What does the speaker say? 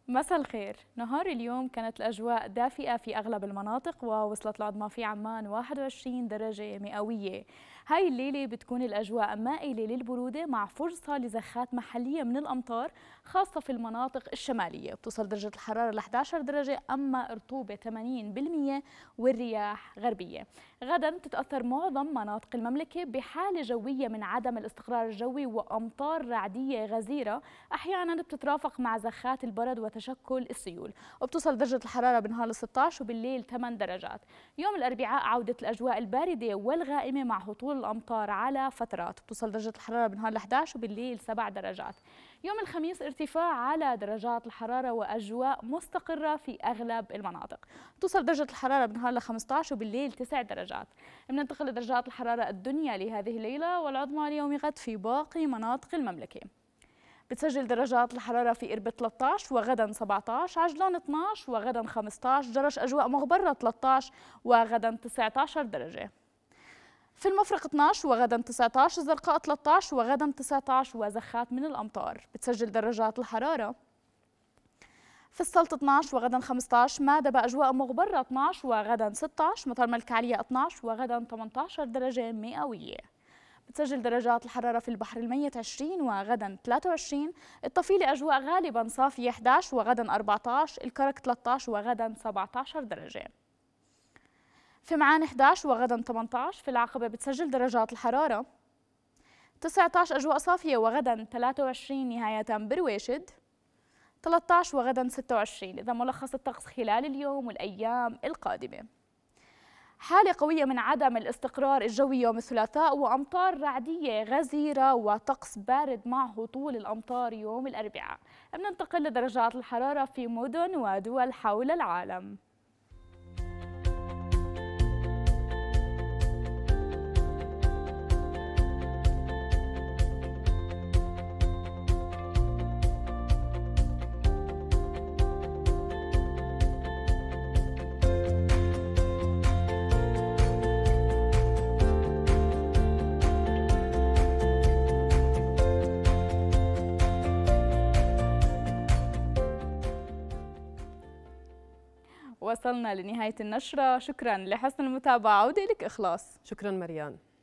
مساء الخير. نهار اليوم كانت الأجواء دافئة في أغلب المناطق، ووصلت العظمى في عمان 21 درجة مئوية. هاي الليلة بتكون الأجواء مائلة للبرودة مع فرصة لزخات محلية من الأمطار، خاصة في المناطق الشمالية. بتوصل درجة الحرارة ل 11 درجة، أما رطوبة 80% والرياح غربية. غدا تتأثر معظم مناطق المملكة بحالة جوية من عدم الاستقرار الجوي وأمطار رعدية غزيرة، أحيانا بتترافق مع زخات البرد وتشكل السيول. وبتوصل درجة الحرارة بالنهار ل 16 وبالليل 8 درجات. يوم الأربعاء عودة الأجواء الباردة والغائمة مع هطول الأمطار على فترات. بتوصل درجة الحرارة بالنهار ل 11 وبالليل 7 درجات. يوم الخميس ارتفاع على درجات الحرارة وأجواء مستقرة في أغلب المناطق. توصل درجة الحرارة بالنهار ل 15 وبالليل 9 درجات. بننتقل لدرجات الحرارة الدنيا لهذه الليلة والعظمى ليوم غد في باقي مناطق المملكة. بتسجل درجات الحرارة في إربد 13 وغدا 17، عجلون 12 وغدا 15، جرش أجواء مغبرة 13 وغدا 19 درجة. في المفرق 12 وغدا 19، الزرقاء 13 وغدا 19 وزخات من الأمطار. بتسجل درجات الحرارة في السلط 12 وغدا 15، مادبة أجواء مغبرة 12 وغدا 16، مطار ملك عليا 12 وغدا 18 درجة مئوية. بتسجل درجات الحرارة في البحر الميت 20 وغدا 23، الطفيلة أجواء غالبا صافية 11 وغدا 14، الكرك 13 وغدا 17 درجة. في معان 11 وغدا 18، في العقبة بتسجل درجات الحرارة 19 أجواء صافية وغدا 23، نهاية برويشد 13 وغدا 26. إذا ملخص الطقس خلال اليوم والأيام القادمة: حالة قوية من عدم الاستقرار الجوي يوم الثلاثاء، وأمطار رعدية غزيرة وطقس بارد مع هطول الأمطار يوم الأربعاء. بننتقل لدرجات الحرارة في مدن ودول حول العالم. وصلنا لنهاية النشرة، شكرا لحسن المتابعة ودي لك إخلاص. شكرا مريان.